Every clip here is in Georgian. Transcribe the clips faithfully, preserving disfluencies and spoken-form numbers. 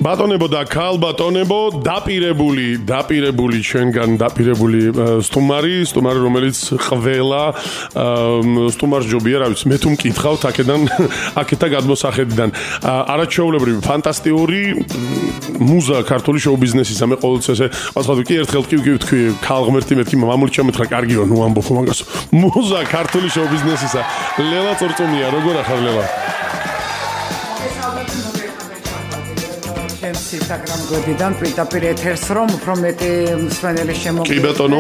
ბატონებო და ქალბატონებო, დაპირებული, დაპირებული ჩვენგან დაპირებული სტუმარი, სტუმარი რომელიც ყველა სტუმარს ჯობია, რა ვიცი, მე თუ მკითხავთ აქედან, აქეთა გადმოსახედიდან. არაჩვეულებრივი, ფანტასტიკური მუზა ქართული შოუ-ბიზნესისა. მე ყოველთვის ესე ვასწავლე კი ერთხელ კი ვთქვი, ქალღმერთი მეთქი მამული ჩამეთხრა, კარგიო, ნუ ამბობ მაგას. მუზა ქართული შოუ-ბიზნესისა. ლელა წორწუმია, როგორ ახარ ლელა? Instagram გვერდიდან პირდაპირ ეთერს რომ უფრო მეტი მსმენელი შემოგვიყვანოს. კი ბატონო.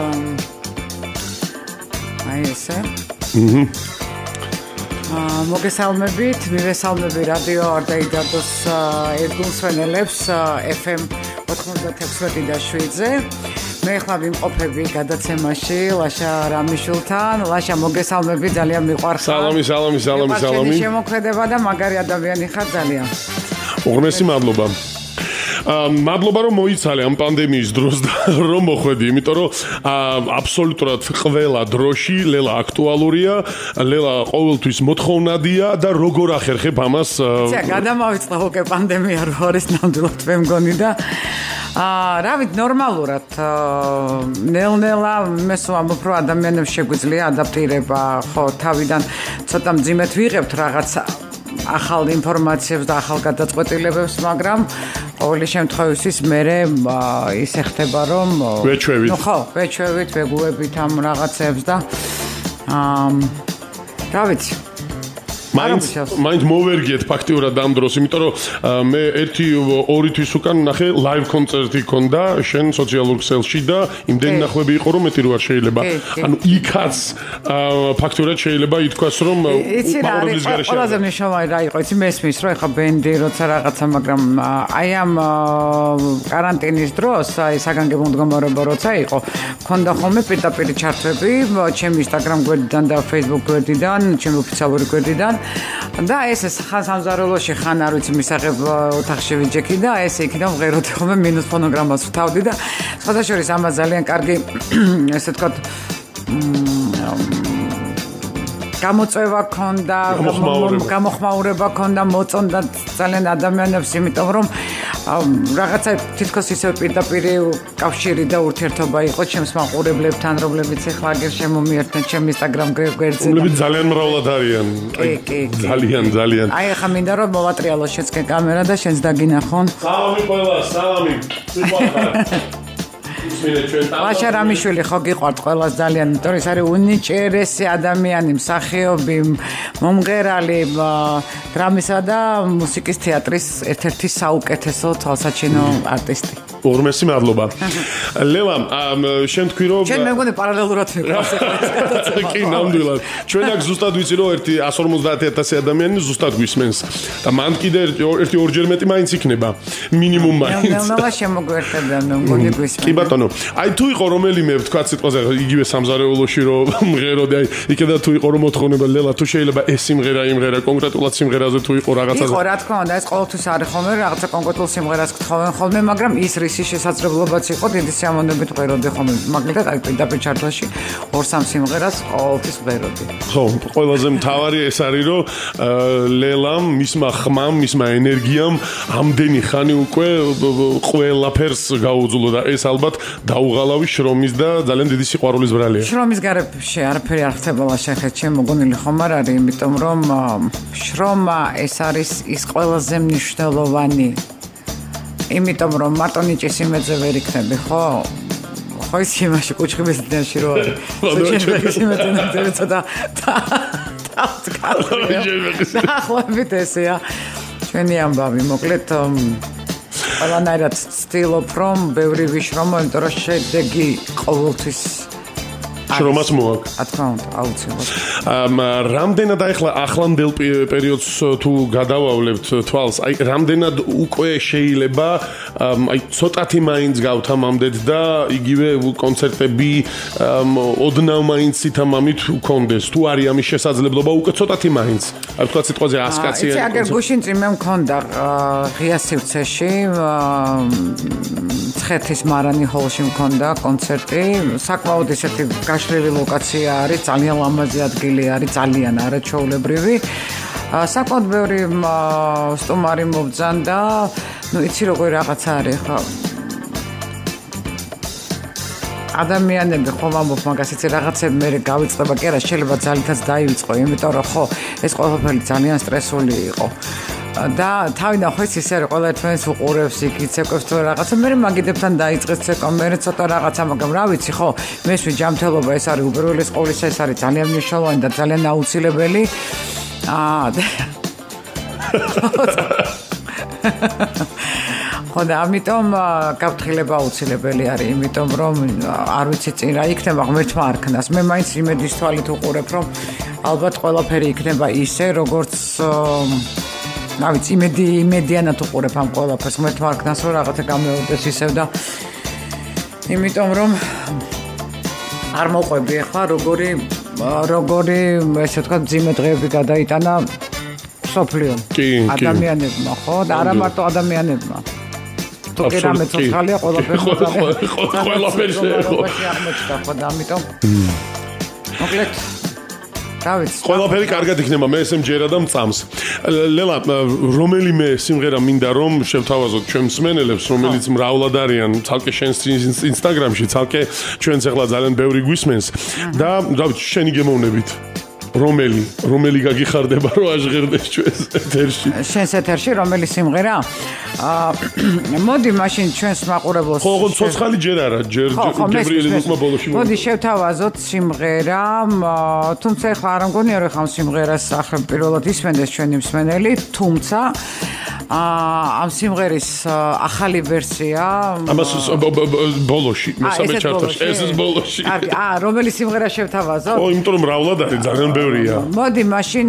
აი ესე. აჰა. აა მოგესალმებით, მივესალმები რადიო არდაიდადოს ერთგულ მსმენელებს ეფ ემ ოთხმოცდაექვსი და შვიდზე. მე ხლა ვიმყოფები გადაცემაში ლაშა რამიშულთან. ლაშა მოგესალმები, ძალიან მიყვარხარ. სალამი, სალამი, სალამი, სალამი. შემოქმედება და მაგარი ადამიანი ხარ ძალიან. უღრმესი მადლობა. მადლობა რომ მოიცალე ამ პანდემიის დროს და რომ მოხვედი, იმიტომ რომ აბსოლუტურად ყველა დროში ლელა აქტუალურია, ლელა ყოველთვის მოთხოვნადია და როგორ ახერხებ ამას? ცე გადამავიწყდა უკვე პანდემია რო არის ნამდვილად მე მგონი და აა რა ვიცი ნორმალურად ნელ-ნელა მე სულ ამბობ რომ ადამიანებს შეგვიძლია ადაპტირება, ხო, თავიდან ცოტა მძიმედ ვიღებთ რაღაც ახალ ინფორმაციებს და ახალ გადაწყვეტილებებს, მაგრამ ყოველი შემთხვევისთვის მე ისე ხდება რომ ვეჩვევით. ნუ ხო, ვეჩვევით, ვეგუებით ამ რაღაცებს და აა რა ვიცი. მაინც მაინც მოვერგეთ ფაქტიურად ამ დროს, იმიტომ რომ მე ერთი ორი თვის უკან ნახე ლაივ კონცერტი ქონდა შენ სოციალურ ქსელში და იმდენი ნახვები იყო რომ მეტი რო არ შეიძლება. ანუ იქაც ფაქტიურად შეიძლება ითქვას რომ მაყურებლის გარეშე. ყველაზე მნიშვნელოვანი რა იყო, იცი მესმის რომ ეხა ბენდი როცა რაღაცა, მაგრამ აი ამ კარანტინის დროს, აი საგანგებო მდგომარეობა როცა იყო, ქონდა ხოლმე პირდაპირ ჩართვები ჩემი Instagram გვერდიდან და Facebook გვერდიდან, ჩემი ოფიციალური გვერდიდან. და ესე ხან სამზარეულოში ხან არ ვიცი მისაღებ ოთახში ვიჯექი და ესე იქიდან ვღეროდი ხოლმე მინუს ფონოგრამას ვთავდი და სხვადასხვა ამას ძალიან კარგი ესე თქვათ გამოწვევა ქონდა, გამოხმაურება ქონდა, მოწონდა ძალიან ადამიანებს, იმიტომ რომ რაღაცა თითქოს ისე პირდაპირ კავშირი და ურთიერთობა იყო ჩემს მაყურებლებთან, რომლებიც ახლა აგერ შემომიერთნენ ჩემ Instagram გვერდზე. რომლებიც ძალიან მრავლად არიან. ძალიან, ძალიან. აი ახლა მინდა რომ მოვატრიალო შეცკე კამერა და შენს დაგინახონ. სალამი ყველას, სალამი. სიყვარული. ლაშა რამიშვილი ხო გიყვართ ყველას ძალიან, იმიტომ რომ ეს არის უნიჭერესი ადამიანი, მსახიობი, მომღერალი, დრამისა და მუსიკის თეატრის ერთ-ერთი საუკეთესო თვალსაჩინო არტისტი. უღრმესი მადლობა. ლელა, შენ თქვი რომ შენ მე მგონი პარალელურად მიყვარს ეს. კი, ნამდვილად. ჩვენ აქ ზუსტად ვიცი რომ ერთი εκατს ორმოცდაათი ათასი ადამიანი ზუსტად გვისმენს და მან კიდე ერთი ორჯერ მეტი მაინც იქნება. მინიმუმ მაინც. ნელ-ნელა შემოგვერთებიან, მე მგონი გვისმენს. კი ბატონო, აი თუ იყო რომელიმე ვთქვათ სიტყვაზე იგივე სამზარეულოში რომ მღეროდი, აი იქედა თუ იყო რომ მოთხოვნება ლელა, თუ შეიძლება ეს სიმღერა იმღერა კონკრეტულად სიმღერაზე თუ იყო რაღაცაზე. იყო რა თქმა უნდა, ეს ყოველთვის არის ხოლმე რაღაცა კონკრეტულ სიმღერას გთხოვენ ხოლმე, მაგრამ ის რის შესაძლებლობაც იყო დიდი სიამოვნებით ვღეროდი ხოლმე, მაგალითად აი პირდაპირ ჩართვაში ორ-სამ სიმღერას ყოველთვის ვღეროდი. ხო, ყველაზე მთავარი ეს არის რომ ლელამ, მისმა ხმამ, მისმა ენერგიამ ამდენი ხანი უკვე ყველაფერს გაუძლო და ეს ალბათ დაუღალავი შრომის და ძალიან დიდი სიყვარულის ბრალია. შრომის გარეშე არაფერი არ ხდება ლაშახეთ, ჩემ მოგონილი ხომ არ არის, იმიტომ რომ შრომა ეს არის ის ყველაზე მნიშვნელოვანი. იმიტომ რომ მარტო ნიჭის იმედზე ვერ იქნები, ხო? ხო ის იმაში კუჩხიბის დიაში რო არის. შეჭერბების იმედზე ნახე ცოტა და ახლობით ესეა. ჩვენი ამბავი, მოკლედ ყველანაირად ვცდილობ რომ ბევრი ვიშრომო, იმიტომ რომ შედეგი ყოველთვის შრომას მოაქვს. რა თქმა უნდა, აუცილებლად. რამდენად ახლა ახლანდელ პერიოდს თუ გადავავლებთ თვალს, აი რამდენად უკვე შეიძლება აი ცოტათი მაინც გავთამამდეთ და იგივე კონცერტები ოდნავ მაინც ითამამით გქონდეს, თუ არის ამის შესაძლებლობა უკვე ცოტათი მაინც. აი თქვა სიტყვაზე ას კაციანი. იცი აგერ გუშინ წინ მე მქონდა ღია სივრცეში ცხეთის მარანი ჰოლში მქონდა კონცერტი, საკმაოდ ისეთი გაშლილი ლოკაცია არის, ძალიან ლამაზი ადგილი არის, ძალიან არაჩვეულებრივი. საკმაოდ ბევრი სტუმარი მობძანდა. ნუ იცი როგორ რაღაცა არის ხო? ადამიანები ხომ ამბობ მაგას იცი რაღაცები მე გავიწყდება კი არა შეიძლება ძალითაც დაივიწყო იმიტომ რომ ხო ეს ყველაფერი ძალიან სტრესული იყო და თავიდან ხო ის ისე ყველა ერთმანეთს უყურებს იქ იცეკვებს თუ რაღაცა მე მაგიდებთან დაიწყეს ცეკვა მე ცოტა რაღაცა მაგრამ რა ვიცი ხო მესვი ჯანმრთელობა ეს არის უპირველეს ყოვლისა ეს არის ძალიან მნიშვნელოვანი და ძალიან აუცილებელი აა ხო და ამიტომ გაფრთხილება აუცილებელი არის იმიტომ რომ არ ვიცი წინ რა იქნება ღმერთმა არ ქნას მე მაინც იმედის თვალით უყურებ რომ ალბათ ყველაფერი იქნება ისე როგორც რა ვიცი იმედი იმედიანად უყურებ ამ ყველაფერს ღმერთმა არ ქნას რომ რაღაცა გამეორდეს ისევ და იმიტომ რომ არ მოყვები ახლა როგორი როგორი ესე ვთქვათ ძიმე დღეები გადაიტანა სოფლიო ადამიანებმა ხო და არა მარტო ადამიანებმა თუ კი რამე ცოცხალია ყველაფერი ყველაფერი შეეხო აღმოჩნდა ხო და ამიტომ მოკლედ რა ვიცი ყველაფერი კარგად იქნება მე ესე მჯერა და მწამს ლელა რომელიმე სიმღერა მინდა რომ შევთავაზოთ ჩვენ მსმენელებს რომელიც მრავლად არიან ცალკე შენს ინსტაგრამში ცალკე ჩვენს ახლა ძალიან ბევრი გვისმენს და რა ვიცი შენი გემოვნებით რომელი რომელი გაგიხარდება რომ აჟღერდეს ჩვენს ეთერში შენს ეთერში რომელი სიმღერა აა მოდი მაშინ ჩვენს მაყურებელს ხო ხო ცოცხალი ჯერ არა ჯერ გებრიელი ლუკმა ბოლოში მოდი შევთავაზოთ სიმღერა თუმცა ახლა არ მგონია რომ ხამ სიმღერას ახლა პირველად ისმენდეს ჩვენი მსმენელი თუმცა ამ სიმღერის ახალი ვერსია ამას ბოლოში მესამე ჩარტაში ეს ის ბოლოში აა რომელი სიმღერა შევთავაზოთ ო იმიტომ რომ მრავლად არის ძალიან ბევრია მოდი მაშინ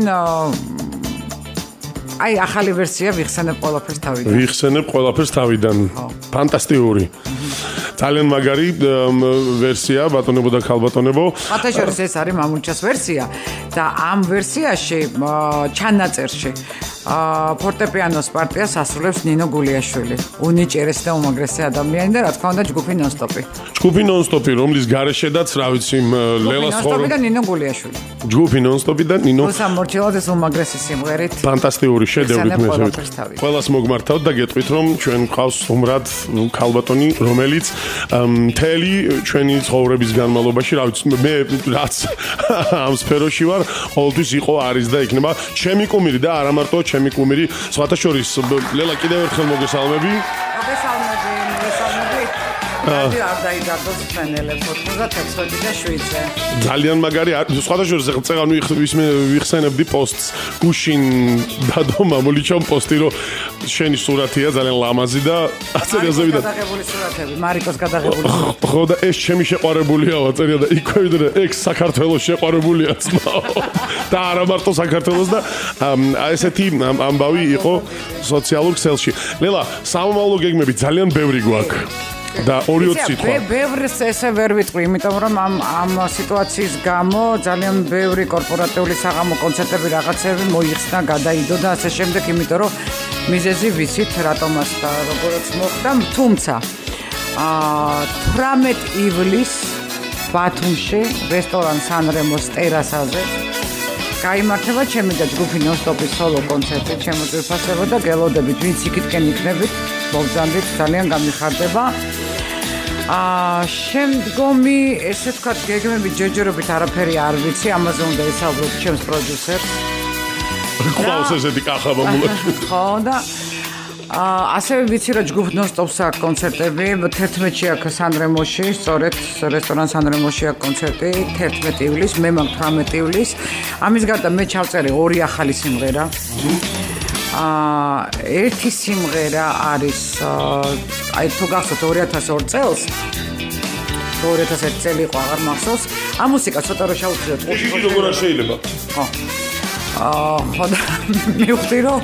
აი ახალი ვერსია ვიხსენებ ყველაფერს თავიდან ვიხსენებ ყველაფერს თავიდან ფანტასტიკური ძალიან მაგარი ვერსია ბატონებო და ქალბატონებო ფათაშორის ეს არის მამულჩას ვერსია და ამ ვერსიაში ჩანაწერში ფორტეპიანოს პარტიას ასრულებს ნინო გულიაშვილი უნიჭერესი და უმაგრესი ადამიანი და რა თქმა უნდა ჯგუფი ნონსტოპი ჯგუფი ნონსტოპი რომლის გარეშედაც რა ვიცი ლელას ხორო ნონსტოპი და ნინო გულიაშვილი ჯგუფი ნონსტოპი და ნინო მოსამორჩილად ეს უმაგრესი სიმღერით ფანტასტიკური შედევრით მე ყველას მოგმართავთ და გეტყვით რომ ჩვენ გვყავს უმრად ქალბატონი რომელიც მთელი ჩვენი ცხოვრების განმავლობაში რა ვიცი მე რაც ამ სფეროში ვარ ყოველთვის იყო არის და იქნება ჩემი კუმირი და არა მარტო ჩემი კუმირი სხვათა შორის ლელა კიდევ ერთხელ მოგესალმები მოგესალმები მოგესალმები რადი არ დაიგადოს ფენელებს ოცდაექვსი და შვიდზე ძალიან მაგარი სხვათა შორის ახლა წეგან ვიხსენებდი პოსტს გუშინ დადო მამულიჩამ პოსტი რომ შენი სურათია ძალიან ლამაზი და აწერია ზევიდან გადაღებული სურათები მარიკოს გადაღებული ხო და ეს ჩემი შეყვარებულია აწერია და იქვე ვიდრე ექს საქართველოს შეყვარებულია ძმაო და არა მარტო საქართველოს და ესეთი ამბავი იყო სოციალურ ქსელში ლელა სამომავლო გეგმები ძალიან ბევრი გვაქვს და ორი ოცი სიტყვა. ბევრს ესე ვერ ვიტყვი, იმიტომ რომ ამ ამ სიტუაციის გამო ძალიან ბევრი კორპორატიული საღამო კონცერტები რაღაცები მოიხსნა, გადაიდო და ასე შემდეგ, იმიტომ რომ მიზეზი ვიცით რატომაც და როგორიც მოხდა, თუმცა აა თვრამეტი ივლისს ბათუმში რესტორან სანრემოს ტერასაზე გაიმართება ჩემი და ჯგუფი ნონსტოპის სოლო კონცერტი, ჩემო ძვირფასებო და გელოდებით, ვინც იქითკენ იქნებით, მოგზავნით, ძალიან გამიხარდება. აა შემდგომი ესე ვთქვათ გეგმები ჯერჯერობით არაფერი არ ვიცი, ამაზე უნდა ისაუბროთ ჩემს პროდიუსერს. ყავს ესეთი კახა მამულაში. ხო და აა ასევე ვიცი რომ ჯგუფ ნონსტოპს აქვს კონცერტები, თერთმეტში აქვს სანრემოში, სწორედ რესტორან სანრემოში აქვს კონცერტი, თერთმეტი ივლისს, მე მაქვს თვრამეტი ივლისს. ამის გარდა მე ჩავწერე ორი ახალი სიმღერა. აა ერთი სიმღერა არის აი თუ გახსოვთ ორი ათას ორი წელს ორი ათას ერთი წელი იყო აღარ მახსოვს ამ მუსიკას ცოტა რო შევუწიოთ ყუთი როგორ არ შეიძლება ხო აა ხო და მივხვდი რომ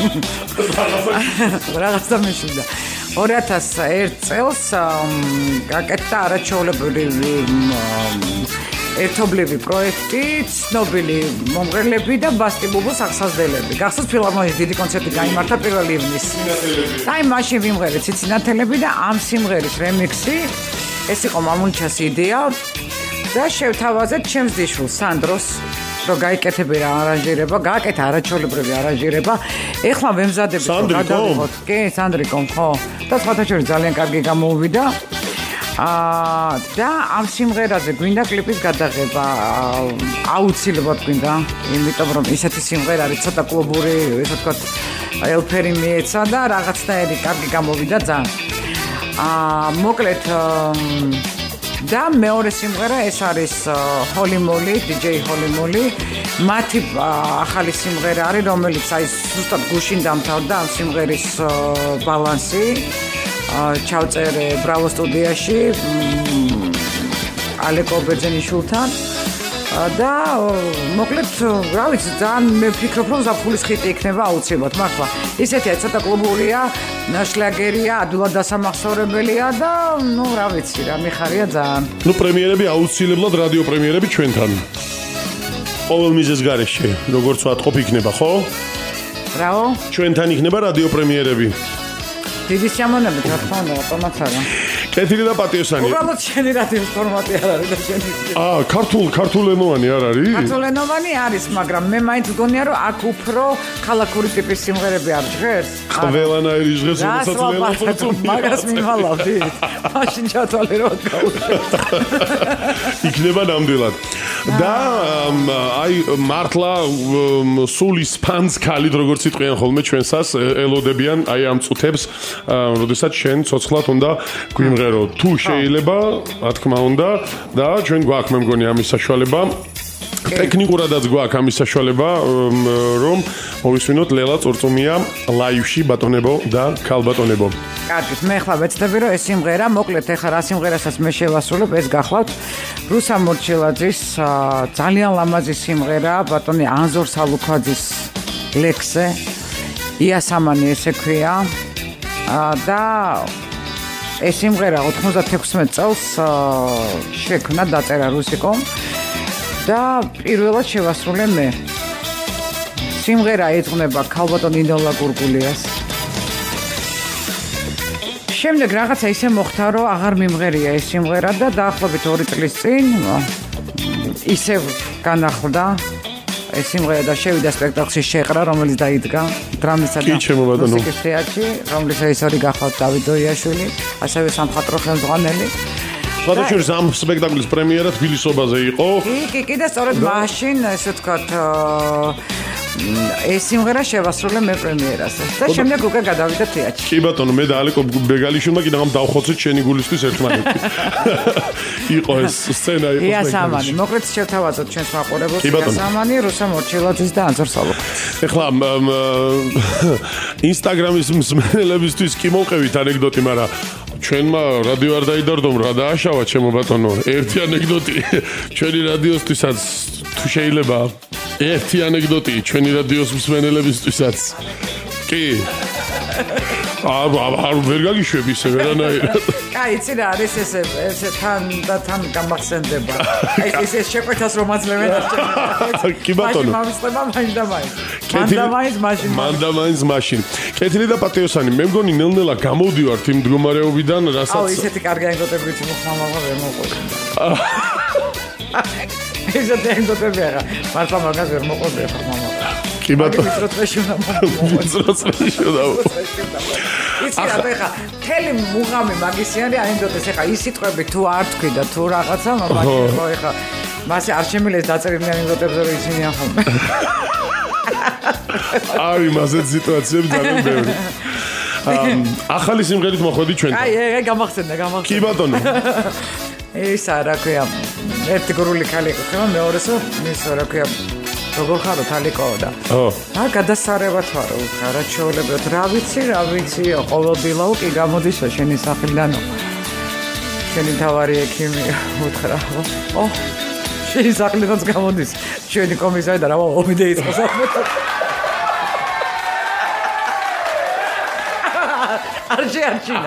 რაღაცა მეშინდა ორი ათას ერთი წელს გაკეთდა არაჩვეულებრივი ერთობლივი პროექტი, ცნობილი მომღერლები და ბასტი ბუბუს აღსაზრდელები. გახსოვთ ფილარმონიის დიდი კონცერტი გაიმართა პირველ ივნისს. აი მაშინ ვიმღერეთ ციცინათელები და ამ სიმღერის რემიქსი ეს იყო მამულჩას იდეა და შევთავაზეთ ჩემს დიშვილს სანდროს რომ გაიკეთები რა არანჟირება, გააკეთა არაჩვეულებრივი არანჟირება. ეხლა ვემზადებით რომ გადავიღოთ. კი, სანდრიკომ, ხო. და სხვათა შორის ძალიან კარგი გამოუვიდა. აა და ამ სიმღერაზე გვინდა კლიპის გადაღება. აუცილებლად გვინდა, იმიტომ რომ ისეთი სიმღერა არის ცოტა კლუბური, ესე ვთქვათ, ელფერი მიეცა და რაღაცნაირი კარგი გამოვიდა ძალიან. აა მოკლედ და მეორე სიმღერა ეს არის Holy Moly, დიჯეი Holy Moly. მათი ახალი სიმღერა არის, რომელიც აი ზუსტად გუშინ დამთავრდა ამ სიმღერის ბალანსი. ჩავწერე Bravo სტუდიაში ალეკო ბერძენიშვილთან და მოკლედ რა ვიცი ძალიან მე ვფიქრობ რომ ზაფხულის ხიტი იქნება აუცილებლად მართლა ისეთია ცოტა კლუბურია შლაგერია ადვილად დასამახსოვრებელია და ნუ რა ვიცი რა მიხარია ძალიან ნუ პრემიერები აუცილებლად რადიო პრემიერები ჩვენთან ყოველ მიზეს გარეშე როგორც ვატყობ იქნება ხო რაო ჩვენთან იქნება რადიო პრემიერები დიდი შემონებით რა თქმა უნდა ავტომატ არა კეთილი და პატიოსანი უბრალოდ შენი რადიოს ფორმატი არ არის და შენი აა ქართულ ქართულენოვანი არ არის ქართულენოვანი არის მაგრამ მე მაინც გონია რომ აქ უფრო ხალხური ტიპის სიმღერები არ ჟღერს ყველანაირი ჟღერს როდესაც ველაპარაკობ მაგას მივალავდი მაშინ ჩათვალე რომ გავუშვებ იქნება ნამდვილად და აი მართლა სულის ფანს ქალით როგორც იტყვიან ხოლმე ჩვენსას ელოდებიან აი ამ წუთებს როდესაც შენ ცოცხლად უნდა გვიმღერო თუ შეიძლება რა თქმა უნდა და ჩვენ გვაქვს მე მგონი ამის საშუალება ტექნიკურადაც გვაქვს ამის საშუალება რომ მოვისმინოთ ლელა წურწუმია ლაივში ბატონებო და ქალბატონებო კარგი მე ხლა ვეცდები რომ ეს სიმღერა მოკლედ ეხლა რა სიმღერასაც მე შევასრულებ ეს გახლავთ რუსა მორჩილაძის ძალიან ლამაზი სიმღერა ბატონი ანზორ სალუქვაძის ლექსზე იასამანი ესე ქვია და ეს სიმღერა ოთხმოცდათექვსმეტ წელს შექმნა დაწერა რუსიკომ და პირველად შევასრულე მე. სიმღერა ეძღვნება ქალბატონ ინდოლა გურგულიას. შემდეგ რაღაცა ისე მოხდა, რომ აღარ მიმღერია ეს სიმღერა და დაახლოებით ორი წლის წინ ისევ განახლდა ეს სიმღერა და შევიდა სპექტაკლში შეყრა, რომელიც დაიდგა დრამისა და მუსიკის თეატრში, რომლის რეჟისორი გახლავთ დავით დოიაშვილი, ასევე სამხატვრო ხელმძღვანელი. სხვადასხვა ამ სპექტაკლის პრემიერა თბილისობაზე იყო. კი, კი, კი და სწორედ მაშინ, ესე ვთქვათ, ეს სიმღერა შევასრულე მე პრემიერაზე. და შემდეგ უკვე გადავიდა თეატრში. კი ბატონო, მე და ალეკო ბეგალიშვილმა კიდევ ამ დავხოცეთ შენი გულისთვის ერთმანეთი. იყო ეს სცენა იყო. იასამანი, მოკლედ შევთავაზოთ ჩვენს მაყურებელს იასამანი, რუსა მორჩილაძის და ანზორ სალუქვაძის. ეხლა ინსტაგრამის მსმენელებისთვის კი მოვყევით ანეკდოტი, მაგრამ ჩვენმა რადიო არ დაიდარდომ რა დააშავა ჩემო ბატონო. ერთი ანეკდოტი ჩვენი რადიოსთვისაც თუ შეიძლება ერთი ანეკდოტი ჩვენი რადიოს მსმენელებისთვისაც. კი. არ ვერ გაგიშვებ ისე ვერანაირად. კაი, იცი რა არის ესე ესე თან და თან გამახსენდება. აი ესე შეკვეთას რომ აძლევენ არჩევანს. კი ბატონო. მამისლება მაინც და მაინც. მან და მაინც მაშინ. მან და მაინც მაშინ. კეთილი და პატიოსანი, მე მგონი ნელ-ნელა გამოვდივართ იმ მდგომარეობიდან, რასაც აუ, ისეთი კარგი ანეკდოტები მოხმამა ვერ მოყვება. ესეთი ანეკდოტები არა. მართლა მაგას ვერ მოყვება ხა მამა. კი ბატონო. ვიწროწვეში უნდა მოყვება. ვიწროწვეში უნდა მოყვება. იცი რა ხა თელი მუღამი მაგისი არის ანეკდოტეს ეხა ის სიტყვები თუ არ თქვი და თუ რაღაცა მაგაში ხო ეხა მასე არ შემილეს დაწერილი ანეკდოტებზე რომ ისინი ახლა აი მასეთ სიტუაციები ძალიან ბევრი ახალი სიმღერით მოხვედი ჩვენთან აი ეგ გამახსენდა გამახსენდა კი ბატონო ისა რა ქვია ერთი გურული ხალი ხო მეორესო ის რა ქვია როგორ ხაროთ ალიკოო და ო აა გადასარევათ ვარო რა ჩაოლებოთ რა ვიცი რა ვიცი ყოველდღიაო კი გამოდის შენი სახელიდანო შენი თავარი ექიმი უთხრა ო შენი სახელიდანაც გამოდის შენი კომისარი და რა ომიდე იყოს არში არჩინა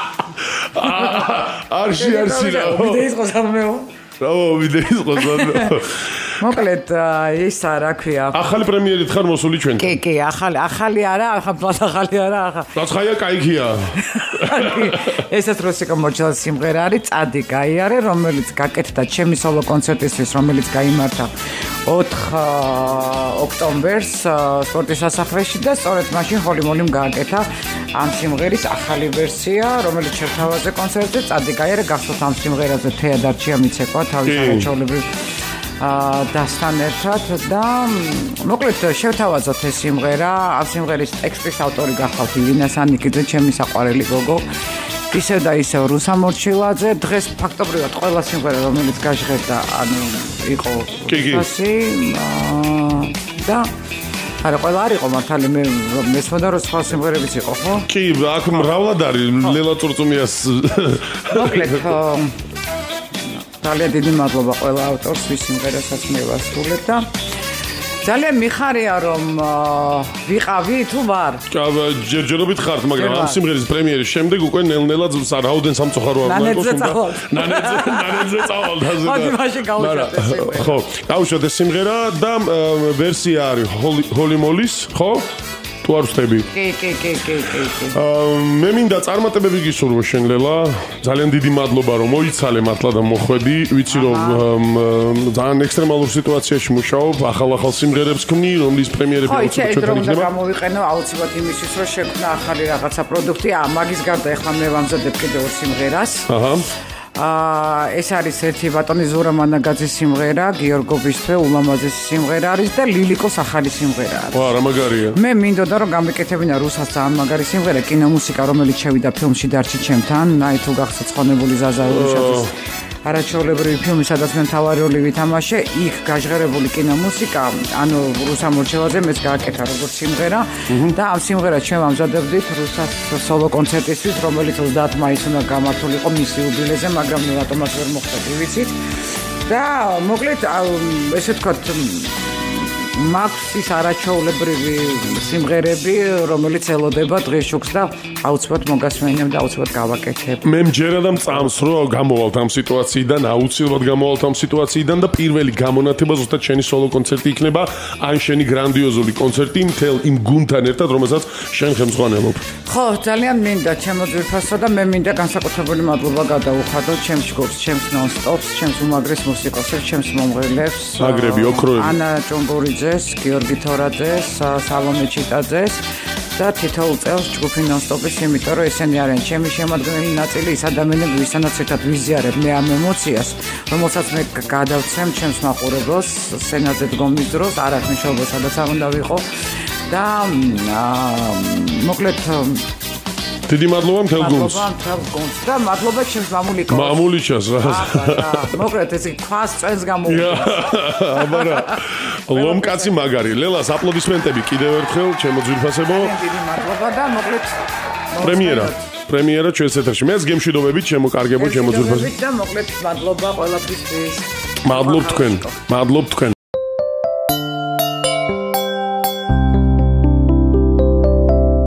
არში არჩინა ომიდე იყოს ამეო რა ომიდე იყოს ამეო მოკლედ ისა რა ქვია ახალი პრემიერით ხარ მოსული ჩვენთან კი კი ახალი ახალი არა ახალი არა ახლა რაცხაია кайქია ესაც რუსიკო მორჩილაძის სიმღერა არის წადი გაიარე რომელიც გაკეთდა ჩემი სოლო კონცერტისთვის რომელიც გაიმართა ოთხ ოქტომბერს სპორტის სასახლეში და სწორედ მაშინ ჰოლიმოლიმ გააკეთა ამ სიმღერის ახალი ვერსია, რომელიც შევთავაზე კონცერტზე წადიკაიერა გახსოვთ ამ სიმღერაზე თეადარჩია მიცეკვა თავის არაჩვეულებრივ დასთან ერთად და მოკლედ შევთავაზოთ ეს სიმღერა, ამ სიმღერის ტექსტის ავტორი გახლავთ ირინა სანიკიძე, ჩემი საყვარელი გოგო. ისევ და ისევ რუსა მორჩილაძე, დღეს ფაქტობრივად ყველა სიმღერა რომელიც გაჟღერდა, ანუ იყო რუსასი და არა ყველა არ იყო მართალი მე მესმოდა რომ სხვა სიმღერებიც იყო ხო? კი, აქ მრავლად არის ლელა წურწუმიას. მოკლედ ძალიან დიდი მადლობა ყველა ავტორს ვის სიმღერასაც მე ვასრულებ და ძალიან მიხარია რომ ვიყავი თუ ვარ? ჯერჯერობით ხართ, მაგრამ ამ სიმღერის პრემიერის შემდეგ უკვე ნელ-ნელა რაოდენ სამწუხარო არ მოიყოს უნდა ნანეძე ნანეძე წავალ და მოდი მაშინ გავუშვათ ეს სიმღერა. ხო, გავუშვათ ეს სიმღერა და ვერსია არის ჰოლიმოლის, ხო? თუ არ ვხდები. კი, კი, კი, კი, კი. მე მინდა წარმატებები გისურვო შენ ლელა. ძალიან დიდი მადლობა რომ მოიცალე მართლა და მოხვედი. ვიცი რომ ძალიან ექსტრემალურ სიტუაციაში მუშაობ, ახალ-ახალ სიმღერებს ქმნი, რომლის პრემიერები აუცილებლად ჩვენ უნდა გამოვიყენო აუცილებლად იმისთვის რომ შექმნა ახალი რაღაცა პროდუქტი. აა მაგის გარდა ახლა მე ვამზადებ კიდევ ორ სიმღერას. აჰა. აა ეს არის ერთი ბატონი ზურა მანაგაძის სიმღერა, გიორგობისთვის ულამაზესი სიმღერა არის და ლილიკოს ახალი სიმღერა არის. ვა, რა მაგარია. მე მინდოდა რომ გამეკეთებინა რუსას ძალიან მაგარი სიმღერა, კინომუსიკა რომელიც შევიდა ფილმში დარჩი ჩემთან, ნაი თუ გახსოვთ ცხონებული ზაზაურიშაძის არაჩვეულებრივი ფილმი, სადაც მე მთავარი როლი ვითამაშე, იქ გაჟღერებული კინომუსიკა, ანუ რუსა მორჩელაძე მეც გააკეთა როგორც სიმღერა და ამ სიმღერას ჩვენ ვამზადებდით რუსას სოლო კონცერტისთვის, რომელიც ოცდაათი მაისს უნდა გამართულიყო მისი იუბილეზე, მაგრამ მე რატომაც ვერ მოხდა ვიცით. და მოკლედ ესე ვთქვათ მაქვს ის არაჩვეულებრივი სიმღერები, რომელიც ელოდება დღეს შუქს და აუცილებლად მოგასმენებ და აუცილებლად გავაკეთებ. მე მჯერა და მწამს რომ გამოვალთ ამ სიტუაციიდან, აუცილებლად გამოვალთ ამ სიტუაციიდან და პირველი გამონათება ზუსტად შენი სოლო კონცერტი იქნება, ან შენი გრანდიოზული კონცერტი მთელ იმ გუნდთან ერთად, რომელსაც შენ ხელმძღვანელობ. ხო, ძალიან მინდა ჩემო ძვირფასო და მე მინდა განსაკუთრებული მადლობა გადაუხადო ჩემს ჯგუფს, ჩემს ნონ-სტოპს, ჩემს უმაგრეს მუსიკოსებს, ჩემს მომღერლებს, აგრები, ოქროები, ანა ჭუმბურიძეს, გიორგი თორაძეს, სალომე ჩიტაძეს და თითოეულ წელს ჯგუფი ნონ-სტოპის, იმიტომ რომ ესენი არიან ჩემი შემადგენელი ნაწილი, ის ადამიანები, ვისთანაც ერთად ვიზიარებ მე ამ ემოციას, რომელსაც მე გადავცემ ჩემს მაყურებელს სცენაზე დგომის დროს, არ აქვს მნიშვნელობა, სადაც არ უნდა ვიყო და მოკლედ დიდი მადლობა მთელ გუნდს. მადლობა მთელ გუნდს და მადლობა ჩემს მამულიკოს. მამულიჩას რა. მოკლედ ეს ქვას წენს გამოვიდა. აბარა. ლომკაცი მაგარი. ლელას აპლოდისმენტები კიდევ ერთხელ ჩემო ძვირფასებო. დიდი მადლობა და მოკლედ პრემიერა. პრემიერა ჩვენს ეთერში. მეც გემშვიდობებით ჩემო კარგებო, ჩემო ძვირფასებო. და მოკლედ მადლობა ყველაფრის. მადლობ თქვენ. მადლობ თქვენ.